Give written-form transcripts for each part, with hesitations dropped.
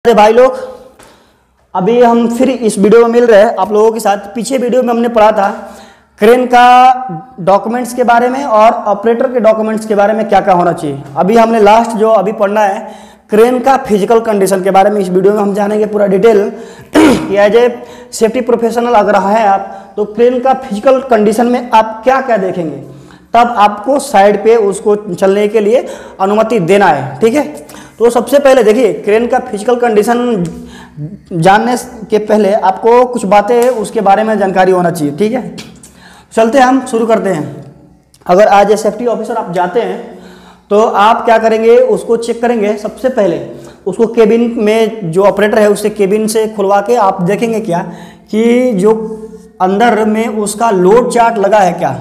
अरे भाई लोग, अभी हम फिर इस वीडियो में मिल रहे हैं आप लोगों के साथ। पीछे वीडियो में हमने पढ़ा था क्रेन का डॉक्यूमेंट्स के बारे में और ऑपरेटर के डॉक्यूमेंट्स के बारे में क्या क्या होना चाहिए। अभी हमने लास्ट जो अभी पढ़ना है क्रेन का फिजिकल कंडीशन के बारे में। इस वीडियो में हम जानेंगे पूरा डिटेल कि एज ए सेफ्टी प्रोफेशनल अगर है आप तो क्रेन का फिजिकल कंडीशन में आप क्या क्या देखेंगे, तब आपको साइड पे उसको चलने के लिए अनुमति देना है। ठीक है, तो सबसे पहले देखिए क्रेन का फिजिकल कंडीशन जानने के पहले आपको कुछ बातें उसके बारे में जानकारी होना चाहिए। ठीक है, चलते हैं, हम शुरू करते हैं। अगर आज ए सेफ्टी ऑफिसर आप जाते हैं तो आप क्या करेंगे, उसको चेक करेंगे। सबसे पहले उसको केबिन में जो ऑपरेटर है उससे केबिन से खुलवा के आप देखेंगे क्या कि जो अंदर में उसका लोड चार्ट लगा है, क्या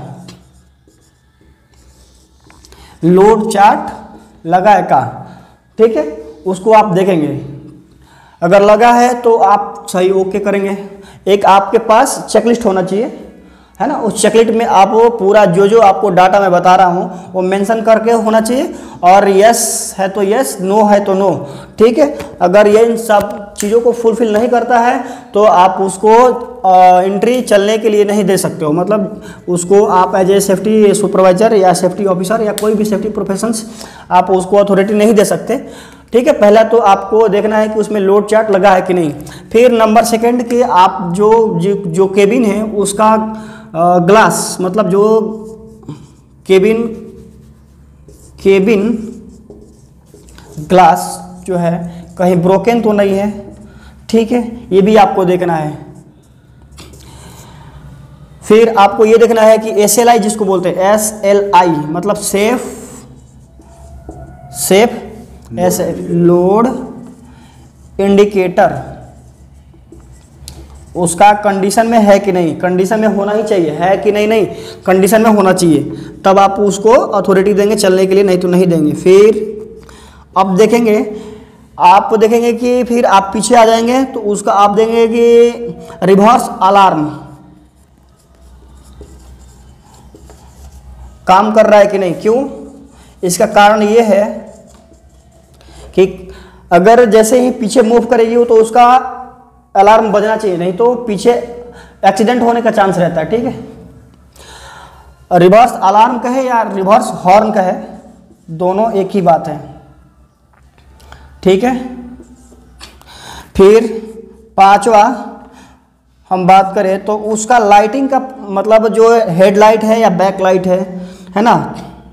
लोड चार्ट लगा है का। ठीक है, उसको आप देखेंगे। अगर लगा है तो आप सही ओके करेंगे। एक आपके पास चेकलिस्ट होना चाहिए, है ना। उस चेकलिस्ट में आप वो पूरा जो आपको डाटा मैं बता रहा हूँ वो मेंशन करके होना चाहिए, और यस है तो यस, नो है तो नो। ठीक है, अगर ये इन सब चीज़ों को फुलफिल नहीं करता है तो आप उसको एंट्री चलने के लिए नहीं दे सकते हो। मतलब उसको आप एज ए सेफ्टी सुपरवाइजर या सेफ्टी ऑफिसर या कोई भी सेफ्टी प्रोफेशंस आप उसको अथॉरिटी नहीं दे सकते। ठीक है, पहला तो आपको देखना है कि उसमें लोड चार्ट लगा है कि नहीं। फिर नंबर सेकंड कि आप जो केबिन है उसका ग्लास, मतलब जो केबिन ग्लास जो है कहीं ब्रोकन तो नहीं है। ठीक है, ये भी आपको देखना है। फिर आपको ये देखना है कि SLI जिसको बोलते हैं SLI मतलब सेफ लोड इंडिकेटर उसका कंडीशन में है कि नहीं। कंडीशन में होना ही चाहिए, है कि नहीं कंडीशन में होना चाहिए, तब आप उसको अथॉरिटी देंगे चलने के लिए, नहीं तो नहीं देंगे। फिर अब देखेंगे, आप देखेंगे कि फिर आप पीछे आ जाएंगे तो उसका आप देंगे कि रिवर्स अलार्म काम कर रहा है कि नहीं। क्यों, इसका कारण ये है कि अगर जैसे ही पीछे मूव करेगी तो उसका अलार्म बजना चाहिए, नहीं तो पीछे एक्सीडेंट होने का चांस रहता है। ठीक है, रिवर्स अलार्म कहे या रिवर्स हॉर्न कहे, दोनों एक ही बात है। ठीक है, फिर पांचवा हम बात करें तो उसका लाइटिंग का मतलब जो हेडलाइट है या बैक लाइट है ना,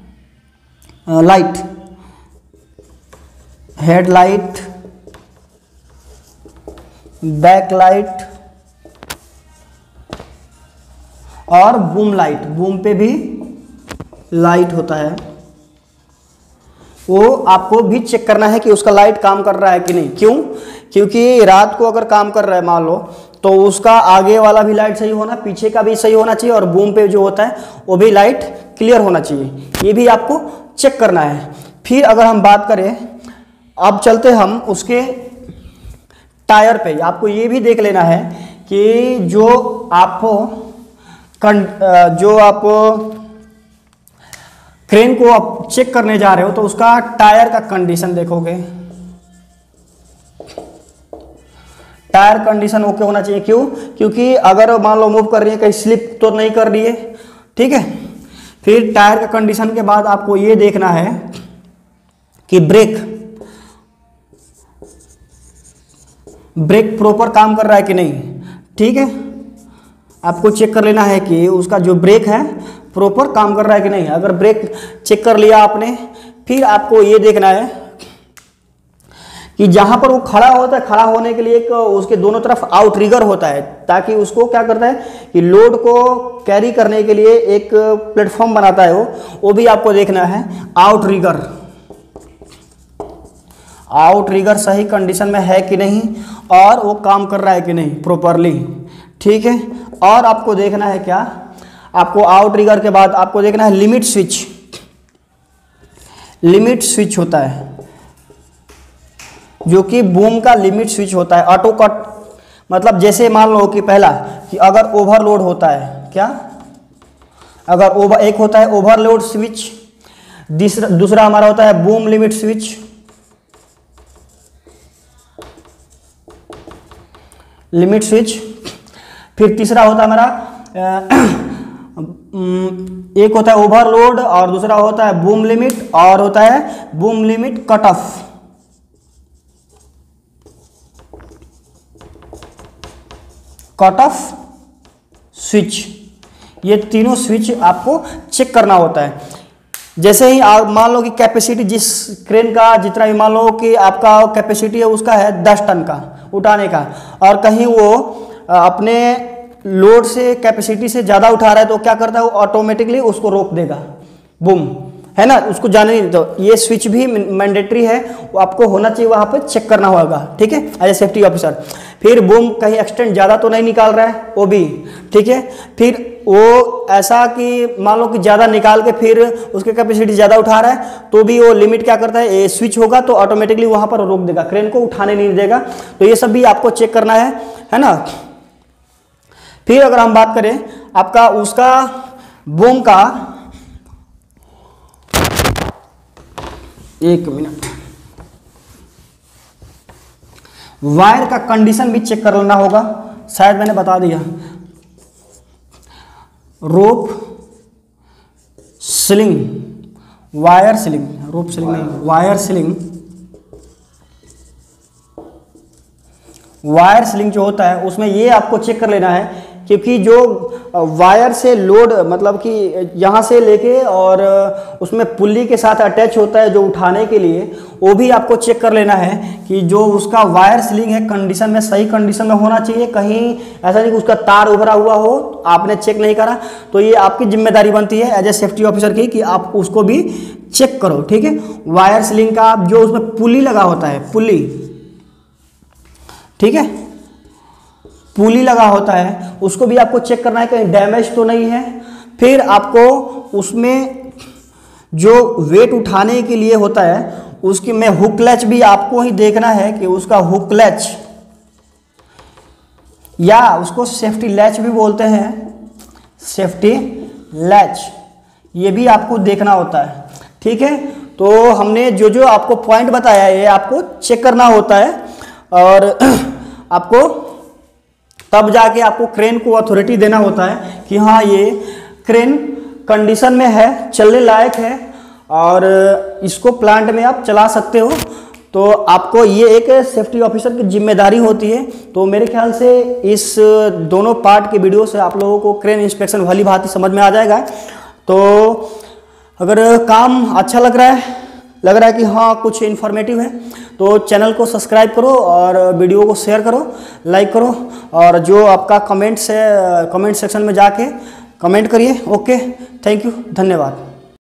लाइट, हेडलाइट, बैक लाइट और बूम लाइट, बूम पे भी लाइट होता है, वो आपको भी चेक करना है कि उसका लाइट काम कर रहा है कि नहीं। क्यों, क्योंकि रात को अगर काम कर रहा है मान लो तो उसका आगे वाला भी लाइट सही होना, पीछे का भी सही होना चाहिए, और बूम पे जो होता है वो भी लाइट क्लियर होना चाहिए। ये भी आपको चेक करना है। फिर अगर हम बात करें, अब चलते हम उसके टायर पे। आपको ये भी देख लेना है कि जो आप क्रेन को आप चेक करने जा रहे हो तो उसका टायर का कंडीशन देखोगे। टायर कंडीशन ओके होना चाहिए। क्यों, क्योंकि अगर मान लो मूव कर रही है कहीं स्लिप तो नहीं कर रही है। ठीक है, फिर टायर का कंडीशन के बाद आपको ये देखना है कि ब्रेक प्रॉपर काम कर रहा है कि नहीं। ठीक है, आपको चेक कर लेना है कि उसका जो ब्रेक है प्रॉपर काम कर रहा है कि नहीं। अगर ब्रेक चेक कर लिया आपने, फिर आपको ये देखना है कि जहां पर वो खड़ा होता है, खड़ा होने के लिए एक उसके दोनों तरफ आउट रिगर होता है, ताकि उसको क्या करता है कि लोड को कैरी करने के लिए एक प्लेटफॉर्म बनाता है वो भी आपको देखना है। आउट रिगर सही कंडीशन में है कि नहीं और वो काम कर रहा है कि नहीं प्रॉपरली। ठीक है, और आपको देखना है क्या, आपको आउट रिगर के बाद आपको देखना है लिमिट स्विच होता है, जो कि बूम का लिमिट स्विच होता है। ऑटो कट मतलब जैसे मान लो कि पहला कि अगर ओवरलोड होता है, क्या अगर एक होता है ओवरलोड स्विच, दूसरा हमारा होता है boom limit switch, limit switch. फिर तीसरा होता है हमारा एक होता है ओवरलोड और दूसरा होता है बूम लिमिट और होता है boom limit cut off. Cut off switch, ये तीनों स्विच आपको चेक करना होता है। जैसे ही आप मान लो कि कैपेसिटी जिस क्रेन का जितना भी मान लो कि आपका कैपेसिटी है उसका है 10 टन का उठाने का, और कहीं वो अपने लोड से कैपेसिटी से ज़्यादा उठा रहा है तो क्या करता है वो ऑटोमेटिकली उसको रोक देगा, बूम, है ना, उसको जाने नहीं। तो ये स्विच भी मैंडेटरी है, वो आपको होना चाहिए, वहाँ पे चेक करना होगा, ठीक है, एज ए सेफ्टी ऑफिसर। फिर बूम कहीं एक्सटेंड ज़्यादा तो नहीं निकाल रहा है वो भी, ठीक है। फिर वो ऐसा कि मान लो कि ज़्यादा निकाल के फिर उसकी कैपेसिटी ज़्यादा उठा रहा है तो भी वो लिमिट क्या करता है, ये स्विच होगा तो ऑटोमेटिकली वहाँ पर रोक देगा, क्रेन को उठाने नहीं देगा। तो ये सब भी आपको चेक करना है ना। फिर अगर हम बात करें आपका उसका बूम का, एक मिनट, वायर का कंडीशन भी चेक कर लेना होगा, शायद मैंने बता दिया। Rope sling, wire sling, rope sling नहीं, वायर स्लिंग, वायर स्लिंग जो होता है उसमें ये आपको चेक कर लेना है, क्योंकि जो वायर से लोड मतलब कि यहाँ से लेके और उसमें पुल्ली के साथ अटैच होता है जो उठाने के लिए, वो भी आपको चेक कर लेना है कि जो उसका वायर स्लिंग है कंडीशन में, सही कंडीशन में होना चाहिए। कहीं ऐसा नहीं कि उसका तार उभरा हुआ हो, आपने चेक नहीं करा, तो ये आपकी जिम्मेदारी बनती है एज ए सेफ्टी ऑफिसर की कि आप उसको भी चेक करो, ठीक है। वायर स्लिंग का जो उसमें पुल्ली लगा होता है, पुल्ली, ठीक है, पुली लगा होता है, उसको भी आपको चेक करना है कहीं डैमेज तो नहीं है। फिर आपको उसमें जो वेट उठाने के लिए होता है उसकी में हुक लैच भी आपको ही देखना है कि उसका हुक लैच, या उसको सेफ्टी लैच भी बोलते हैं, सेफ्टी लैच, ये भी आपको देखना होता है, ठीक है। तो हमने जो जो आपको पॉइंट बताया है ये आपको चेक करना होता है, और आपको तब जाके आपको क्रेन को अथॉरिटी देना होता है कि हाँ ये क्रेन कंडीशन में है, चलने लायक है और इसको प्लांट में आप चला सकते हो। तो आपको ये एक सेफ्टी ऑफिसर की जिम्मेदारी होती है। तो मेरे ख्याल से इस दोनों पार्ट के वीडियो से आप लोगों को क्रेन इंस्पेक्शन भली भांति समझ में आ जाएगा। तो अगर काम अच्छा लग रहा है कि हाँ कुछ इन्फॉर्मेटिव है, तो चैनल को सब्सक्राइब करो और वीडियो को शेयर करो, लाइक करो, और जो आपका कमेंट्स है कमेंट सेक्शन में जाके कमेंट करिए। ओके, थैंक यू, धन्यवाद।